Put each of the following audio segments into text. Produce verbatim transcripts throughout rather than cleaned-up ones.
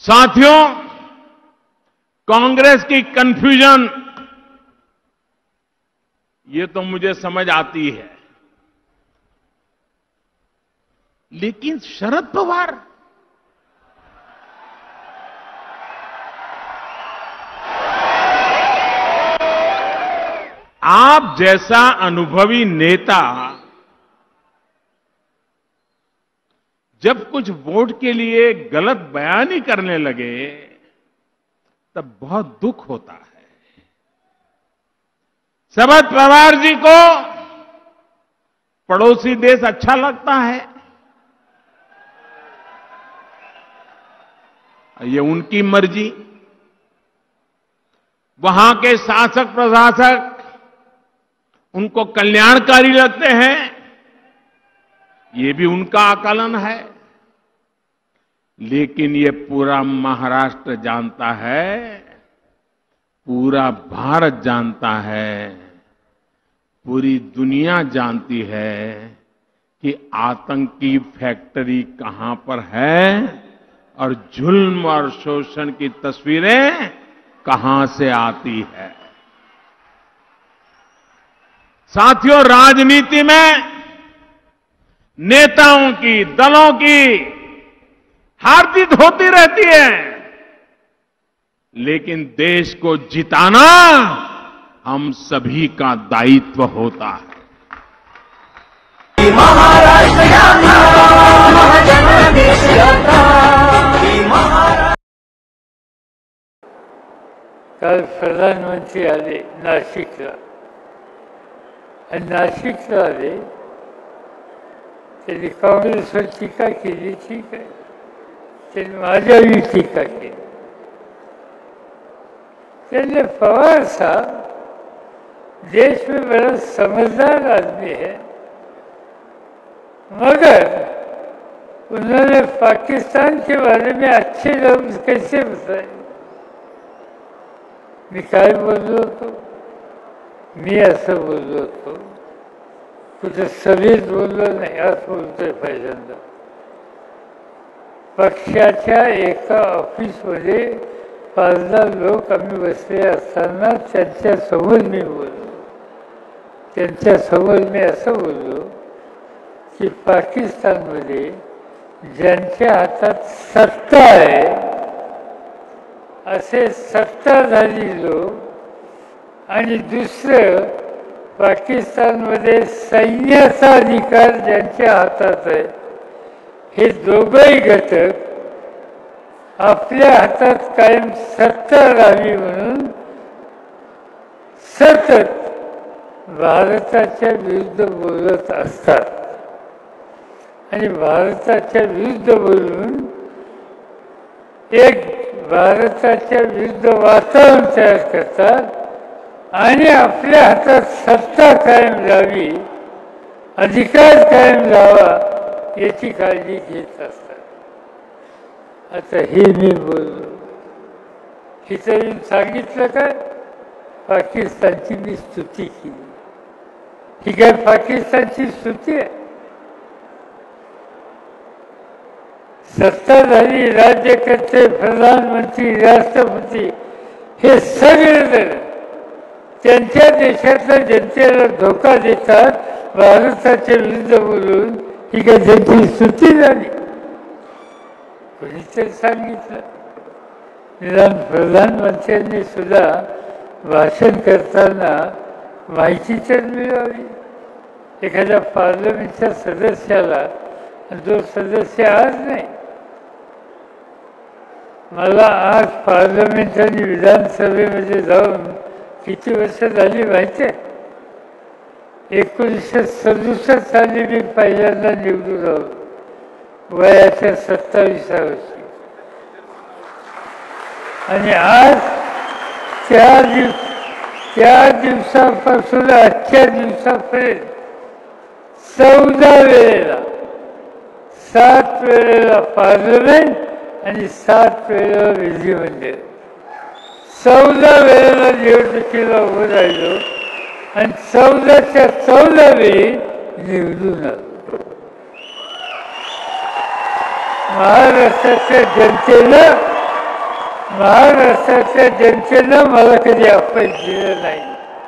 साथियों, कांग्रेस की कंफ्यूजन ये तो मुझे समझ आती है, लेकिन शरद पवार आप जैसा अनुभवी नेता जब कुछ वोट के लिए गलत बयानी करने लगे तब बहुत दुख होता है। शरद पवार जी को पड़ोसी देश अच्छा लगता है, ये उनकी मर्जी। वहां के शासक प्रशासक उनको कल्याणकारी लगते हैं, ये भी उनका आकलन है। लेकिन ये पूरा महाराष्ट्र जानता है, पूरा भारत जानता है, पूरी दुनिया जानती है कि आतंकी फैक्ट्री कहां पर है और जुल्म और शोषण की तस्वीरें कहां से आती है। साथियों, राजनीति में नेताओं की, दलों की हार जीत होती रहती है, लेकिन देश को जिताना हम सभी का दायित्व होता है। कल प्रधानमंत्री आले नाशिकला आणि नाशिकला आले, त्यांनी काँग्रेसवर टीका केली, ठीक आहे, त्यांनी माझ्यावरही टीका केली। त्यांनी पवार साहब देश में बड़ा समझदार आदमी है, मगर उन्होंने पाकिस्तान के बारे में अच्छे लोग कैसे बताए। मी काय बोललो होतो, मी असं बोललो होतो, कुठे सभेत बोललो नाही, असं बोलतोय पहिल्यांदा। पक्षाच्या एका ऑफिसमध्ये पाच दहा लोक आम्ही बसले असताना त्यांच्यासमोर मी बोललो, त्यांच्यासमोर मी असं बोललो की पाकिस्तानमध्ये ज्यांच्या हातात सत्ता आहे असे सत्ताधारी लोक आणि दुसरं पाकिस्तानमध्ये सैन्याचा अधिकार ज्यांच्या हातात आहे, हे दोघंही घटक आपल्या हातात कायम सत्ता राहावी म्हणून सतत भारताच्या विरुद्ध बोलत असतात आणि भारताच्या विरुद्ध बोलून एक भारताच्या विरुद्ध वातावरण तयार करतात आणि आपल्या हातात सत्ता कायम राहावी, अधिकार कायम राहावा याची काळजी घेत असतात। आता हे मी बोललो, हिचं सांगितलं काय, पाकिस्तानची मी स्तुती केली। ही काय पाकिस्तानची स्तुती आहे? सत्ताधारी, राज्यकर्ते, प्रधानमंत्री, राष्ट्रपती हे सगळेजण त्यांच्या देशातल्या जनतेला धोका देतात, भारताच्या विरुद्ध बोलून ही काय त्यांची स्तुती झाली? कोणीतरी सांगितलं। निदान प्रधानमंत्र्यांनी सुद्धा भाषण करताना माहिती तर मिळावी। एखाद्या पार्लमेंटच्या सदस्याला, जो सदस्य आज नाही, मला आज पार्लमेंट आणि विधानसभेमध्ये जाऊन किती वर्ष झाली माहिती आहे? एकोणीसशे सदुसष्ट साली मी पहिल्यांदा निवडून आलो, वयाच्या सत्तावीसा वर्षी, आणि आज त्या दिवस त्या दिवसापासून आजच्या दिवसापर्यंत चौदा वेळेला, सात वेळेला पार्लमेंट आणि सात वेळेला विधिमंडळ, चौदा वेळेला निवडणुकीला उभं राहिलो आणि चौदाच्या चौदा वेळी निवडून आलो। महाराष्ट्राच्या जनतेनं महाराष्ट्राच्या जनतेनं मला कधी अपयश दिलं नाही.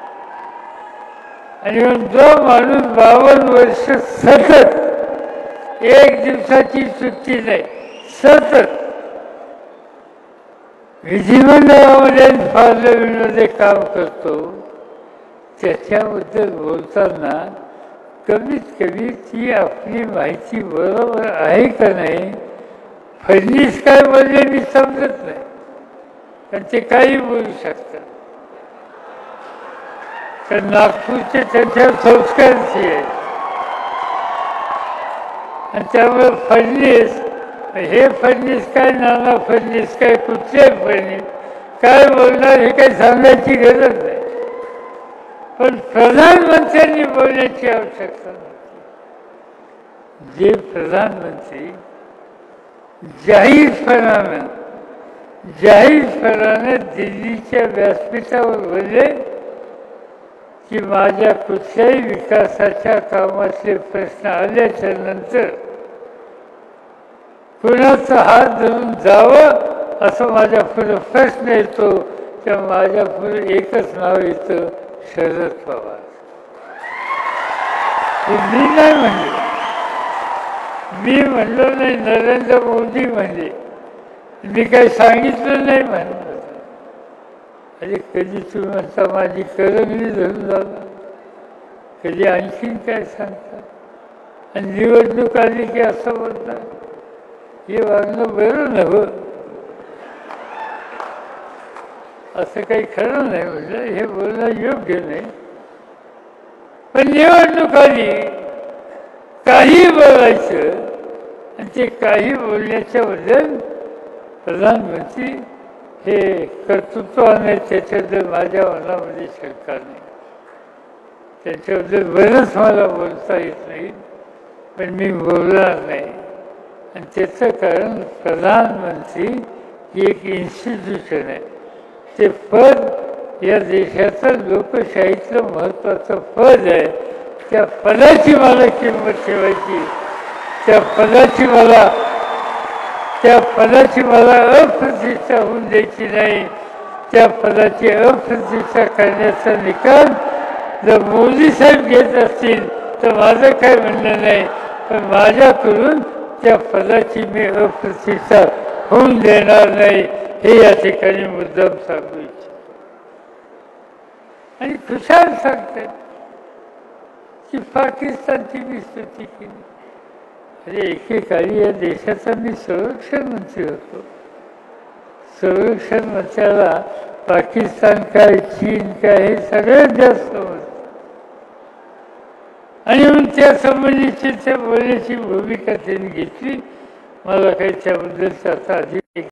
आणि म्हणून जो माणूस बावन्न वर्ष सतत एक दिवसाची सुट्टी नाही सतत विधिमंडळामध्ये पार्लमेंटमध्ये काम करतो, त्याच्याबद्दल बोलताना कमीत कमी ती आपली माहिती बरोबर आहे का नाही. फडणवीस काय बोलले मी समजत नाही, कारण ते काही बोलू शकतात. तर नागपूरचे त्यांच्यावर संस्कारच आहेत. आणि त्यामुळे फडणवीस हे फडणवीस काय, नाना फडणवीस काय, कुठल्याही फडणवीस काय बोलणार हे काही सांगायची गरज नाही. पण प्रधानमंत्र्यांनी बोलण्याची आवश्यकता नाही. जे प्रधानमंत्री जाहीरपणानं जाहीरपणाने दिल्लीच्या व्यासपीठावर बोलले की माझ्या कुठल्याही विकासाच्या कामातले प्रश्न आल्याच्या नंतर कुणाचा हात धरून जावं असं माझ्या पुढे प्रश्न येतो, तर माझ्या पुढे एकच नाव येतं, शरद पवार. मी नाही म्हणले, मी म्हणलो नाही, नरेंद्र मोदी म्हणले, मी काही सांगितलं नाही म्हणलं. अरे कधी तुम्ही म्हणता माझी करंगली धरून झाला, कधी आणखीन काय सांगता, आणि निवडणूक आली की असं बोलता. हे वागणं बरं नव्हतं, असं काही खरं नाही म्हटलं, हे बोलणं योग्य नाही. पण निवडणूक आली काही बोलायचं, आणि ते काही बोलण्याच्या बद्दल प्रधानमंत्री हे कर्तृत्वाने त्याच्याबद्दल माझ्या मनामध्ये शंका नाही. त्याच्याबद्दल बरंच मला बोलता येत नाही, पण मी बोलणार नाही. आणि त्याचं कारण प्रधानमंत्री ही एक इन्स्टिट्यूशन आहे. ते पद या देशाचं लोकशाहीतलं महत्त्वाचं पद आहे. त्या पदाची मला किंमत ठेवायची, त्या पदाची मला त्या पदाची मला अप्रतिष्ठा होऊन द्यायची नाही. त्या पदाची अप्रतिष्ठा करण्याचा निकाल जर मोदी साहेब घेत असतील तर माझं काय म्हणणं नाही, पण माझ्याकडून त्या पदाची मी अप्रतिष्ठा होऊन देणार नाही, हे या ठिकाणी मुद्दाम सांगू इच्छितो. आणि खुशाल सांगतात की पाकिस्तानची मी स्तुती केली. अरे एकेकाळी या देशाचा मी संरक्षण मंत्री होतो. संरक्षण मंत्र्याला पाकिस्तान काय, चीन काय हे सगळ्यात जास्त होतं. आणि म्हणून त्या संबंधीची त्या बोलण्याची भूमिका त्यांनी घेतली. मला काही त्याबद्दल त्याचा अधिक